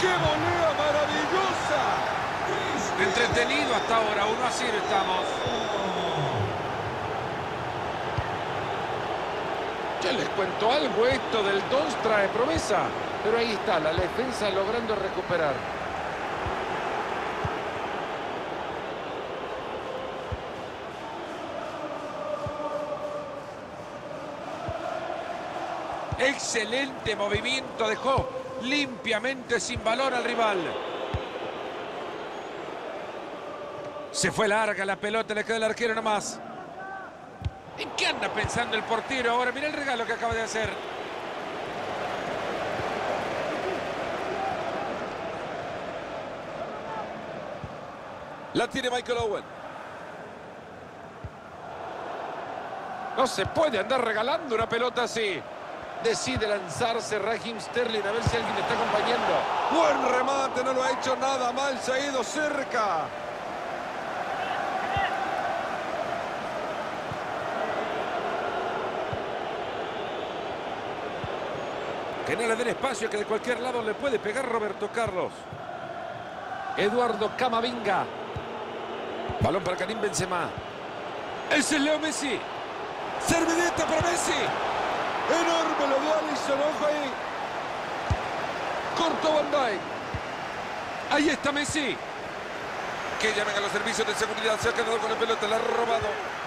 ¡Qué volea maravillosa! Entretenido hasta ahora, 1-0 estamos. Ya les cuento algo, esto del Dons trae promesa. Pero ahí está, la defensa logrando recuperar. Excelente movimiento, dejó limpiamente sin balón al rival. Se fue larga la pelota, le queda el arquero nomás. ¿En qué anda pensando el portero ahora? Mira el regalo que acaba de hacer. La tiene Michael Owen. No se puede andar regalando una pelota así. Decide lanzarse Raheem Sterling, a ver si alguien le está acompañando. Buen remate, no lo ha hecho nada mal, se ha ido cerca. Que no le den espacio, que de cualquier lado le puede pegar Roberto Carlos. Eduardo Camavinga. Balón para Karim Benzema. Ese es Leo Messi. Servideta para Messi. Enorme lo de Alisson, ojo ahí. Corto Van Dijk. Ahí está Messi. Que llamen a los servicios de seguridad. Se ha quedado con la pelota, la ha robado.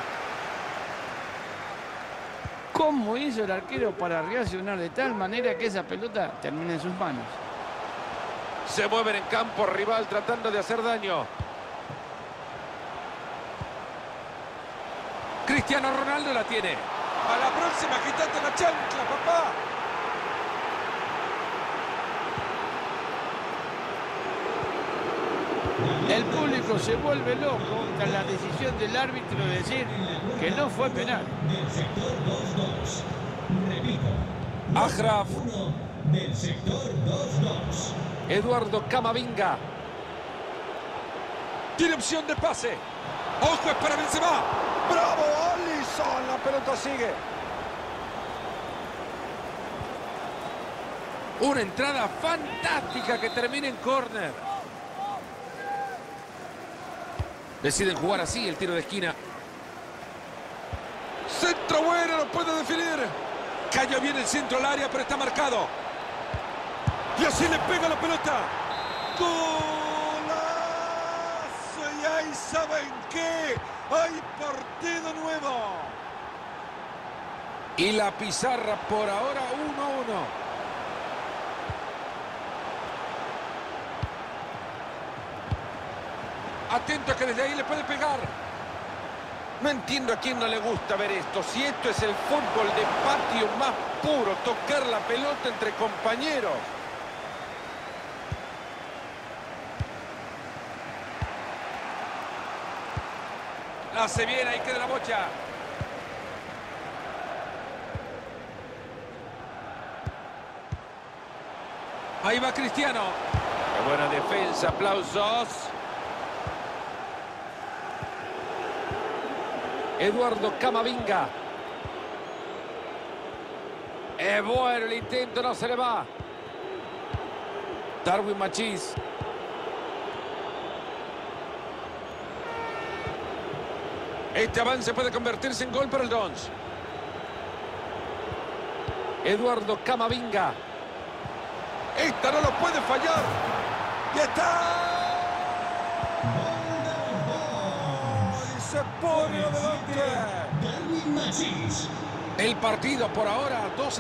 ¿Cómo hizo el arquero para reaccionar de tal manera que esa pelota termine en sus manos? Se mueven en campo rival tratando de hacer daño. Cristiano Ronaldo la tiene. A la próxima, quítate la chancla, papá. El público se vuelve loco tras la decisión del árbitro de decir que no fue penal. Del sector 2-2. Repito. Achraf. Del sector 2-2. Eduardo Camavinga. Tiene opción de pase. ¡Ojo, es para Benzema! ¡Bravo, Alisson! La pelota sigue. Una entrada fantástica que termina en córner. Deciden jugar así el tiro de esquina. Centro bueno, no puede definir. Cayó bien el centro al área, pero está marcado. Y así le pega la pelota. ¡Golazo! Y ahí saben qué. ¡Hay partido nuevo! Y la pizarra por ahora 1-1. Atento que desde ahí le puede pegar. No entiendo a quién no le gusta ver esto. Si esto es el fútbol de patio más puro, tocar la pelota entre compañeros. La hace bien, ahí queda la bocha. Ahí va Cristiano. Qué buena defensa, aplausos. Eduardo Camavinga. Es bueno el intento, no se le va. Darwin Machís. Este avance puede convertirse en gol para el Dons. Eduardo Camavinga. Esta no lo puede fallar. ¡Y está! Y se pone adelante. Darwin Machís. El partido por ahora 2-1.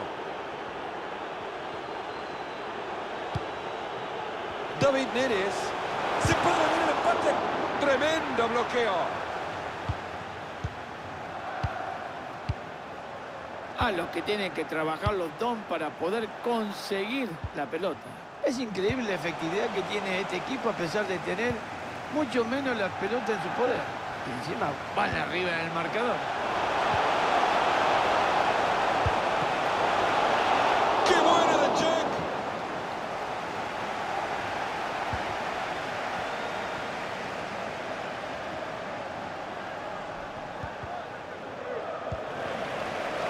David Neres. Se puede venir el empate. Tremendo bloqueo. A los que tienen que trabajar los Dons para poder conseguir la pelota. Es increíble la efectividad que tiene este equipo a pesar de tener mucho menos la pelota en su poder. Y encima van arriba en el marcador. ¡Qué buena de Check!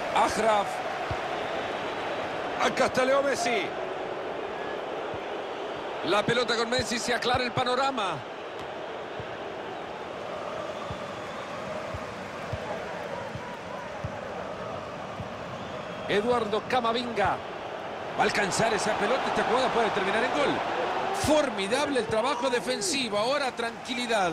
Achraf. Acá está Leo Messi. La pelota con Messi, se aclara el panorama. Eduardo Camavinga. Va a alcanzar esa pelota, esta jugada puede terminar en gol. Formidable el trabajo defensivo, ahora tranquilidad.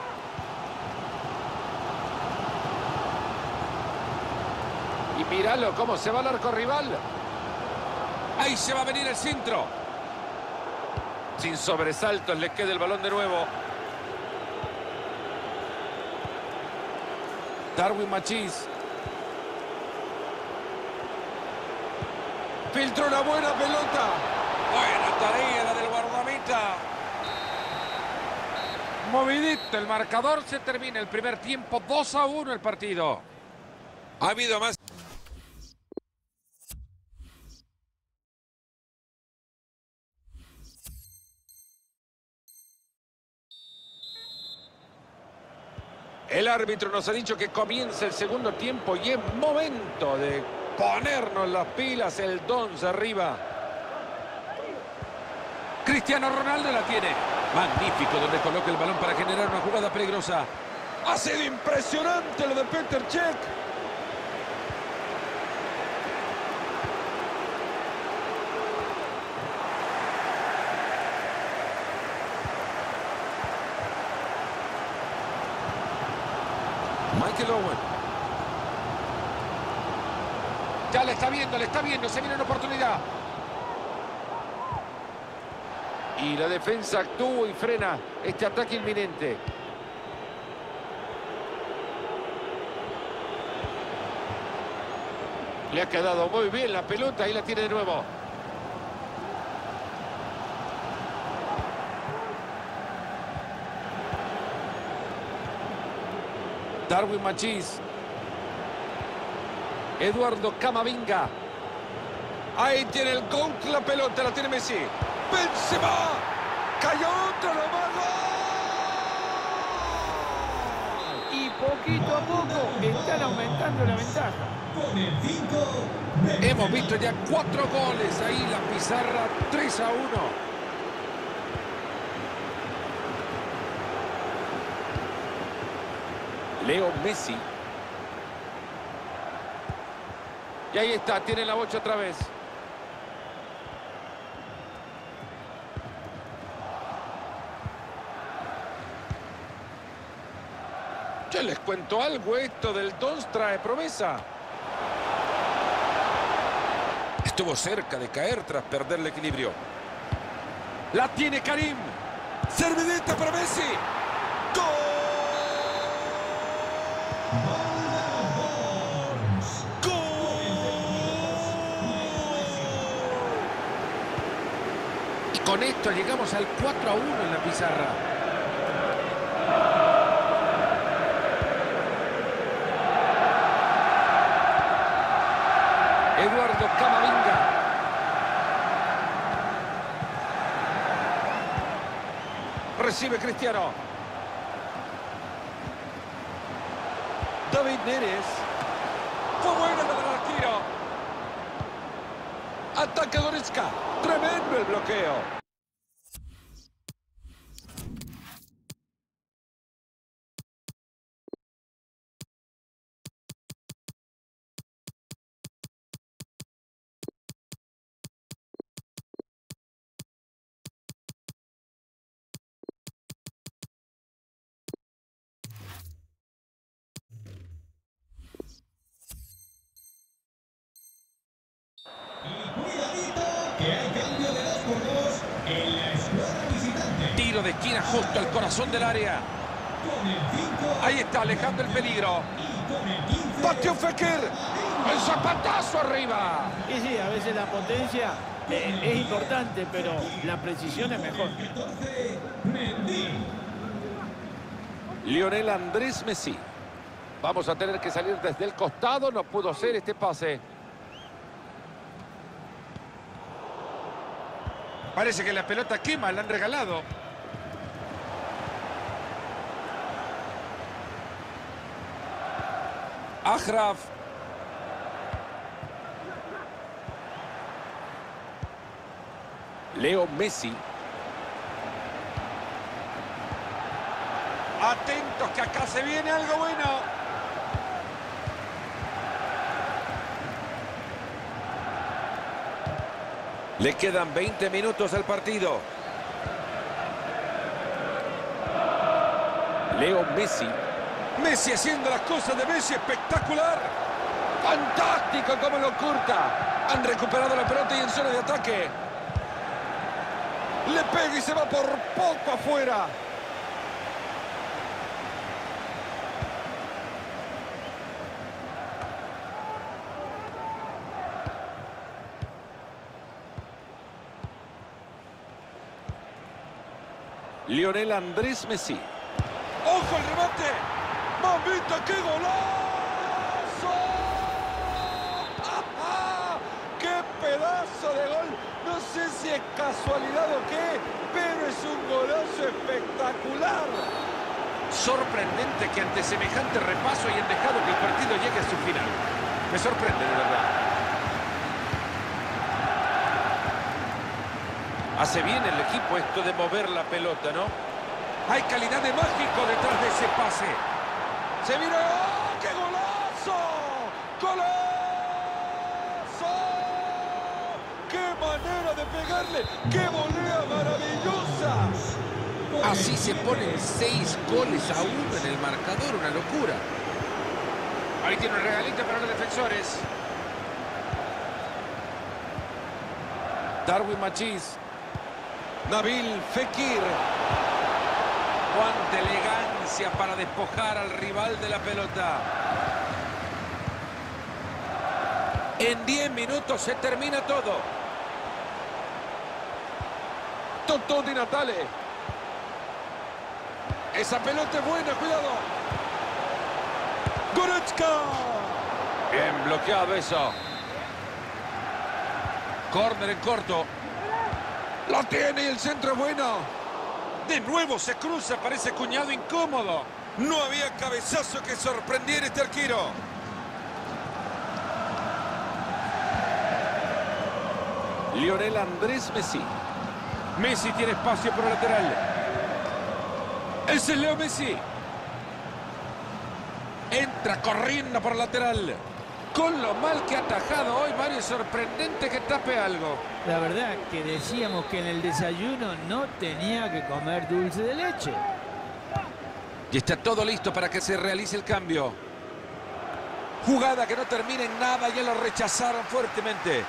Y míralo cómo se va al arco rival. Ahí se va a venir el centro. Sin sobresaltos le queda el balón de nuevo. Darwin Machís. Filtró una buena pelota. Buena tarea la del guardameta. Movidito el marcador, se termina el primer tiempo, 2-1 el partido. Ha habido más. El árbitro nos ha dicho que comienza el segundo tiempo y es momento de ponernos las pilas. El Dons arriba. Cristiano Ronaldo la tiene. Magnífico donde coloca el balón para generar una jugada peligrosa. Ha sido impresionante lo de Petr Cech. Michael Owen. Ya le está viendo, se viene una oportunidad. Y la defensa actúa y frena este ataque inminente. Le ha quedado muy bien la pelota, ahí la tiene de nuevo. Darwin Machís. Eduardo Camavinga. Ahí tiene el gol, la pelota la tiene Messi. Benzema. Cayó otro nomás. ¡Gol! Y poquito a poco están aumentando la ventaja. Con el 5. Hemos visto ya 4 goles ahí, la pizarra 3-1. Leo Messi. Y ahí está, tiene la bocha otra vez. Yo les cuento algo, esto del Dons trae promesa. Estuvo cerca de caer tras perder el equilibrio. La tiene Karim. Servidita para Messi. ¡Gol! Y con esto llegamos al 4-1 en la pizarra. Eduardo Camavinga. Recibe Cristiano. David Neres. Fue buena la del arquero. Ataque Goretzka. Tremendo el bloqueo. Cuidadito, que hay cambio de 2 por 2 en la escuadra visitante. Tiro de esquina justo al corazón del área. Con el 5. Ahí está, alejando el peligro. Y con el 15. Pateó Fekir. El zapatazo arriba. Y sí, a veces la potencia es importante, pero la precisión es mejor. 14. Mendy. Lionel Andrés Messi. Vamos a tener que salir desde el costado. No pudo ser este pase. Parece que la pelota quema, la han regalado. Achraf. Leo Messi. Atentos que acá se viene algo bueno. Le quedan 20 minutos al partido. Leo Messi. Messi haciendo las cosas de Messi, espectacular. ¡Fantástico cómo lo curta! Han recuperado la pelota y en zona de ataque. Le pega y se va por poco afuera. Lionel Andrés Messi. ¡Ojo el remate! ¡Mamita, qué golazo! ¡Ah! ¡Qué pedazo de gol! No sé si es casualidad o qué, pero es un golazo espectacular. Sorprendente que ante semejante repaso hayan dejado que el partido llegue a su final. Me sorprende, de verdad. Hace bien el equipo esto de mover la pelota, ¿no? Hay calidad de mágico detrás de ese pase. ¡Se viene! ¡Oh, qué golazo! ¡Golazo! ¡Qué manera de pegarle! ¡Qué volea maravillosa! Así se ponen 6 goles a 1 en el marcador, una locura. Ahí tiene un regalito para los defensores. Darwin Machís. Nabil Fekir. Cuánta elegancia para despojar al rival de la pelota. En 10 minutos se termina todo. Totó Di Natale. Esa pelota es buena, cuidado. Goretzka. Bien bloqueado eso. Córner en corto. Lo tiene y el centro es bueno. De nuevo se cruza, parece cuñado incómodo. No había cabezazo que sorprendiera este arquero. Lionel Andrés Messi. Messi tiene espacio por el lateral. Ese es Leo Messi. Entra corriendo por el lateral. Con lo mal que ha atajado hoy, Mario, es sorprendente que tape algo. La verdad que decíamos que en el desayuno no tenía que comer dulce de leche. Y está todo listo para que se realice el cambio. Jugada que no termina en nada, ya lo rechazaron fuertemente.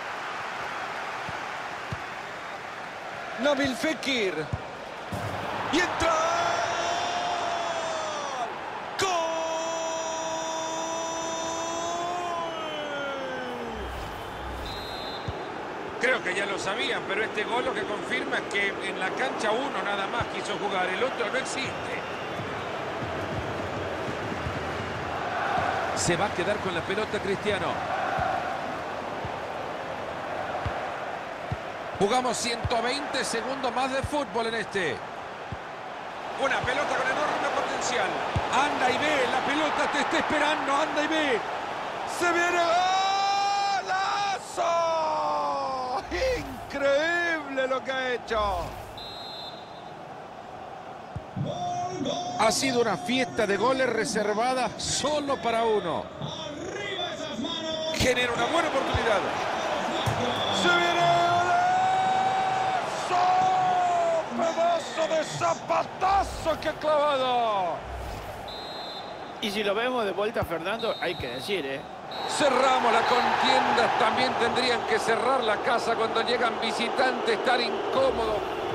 Nabil Fekir. Y entra. Creo que ya lo sabían, pero este gol lo que confirma es que en la cancha uno nada más quiso jugar, el otro no existe. Se va a quedar con la pelota Cristiano. Jugamos 120 segundos más de fútbol en este. Una pelota con enorme potencial. Anda y ve, la pelota te está esperando, anda y ve. ¡Se viene! ¡Golazo! ¡Increíble lo que ha hecho! Ha sido una fiesta de goles reservada solo para uno. Genera una buena oportunidad. ¡Se viene! ¡Pedazo de zapatazo que ha clavado! Y si lo vemos de vuelta, Fernando, hay que decir, Cerramos la contienda. También tendrían que cerrar la casa cuando llegan visitantes, estar incómodos.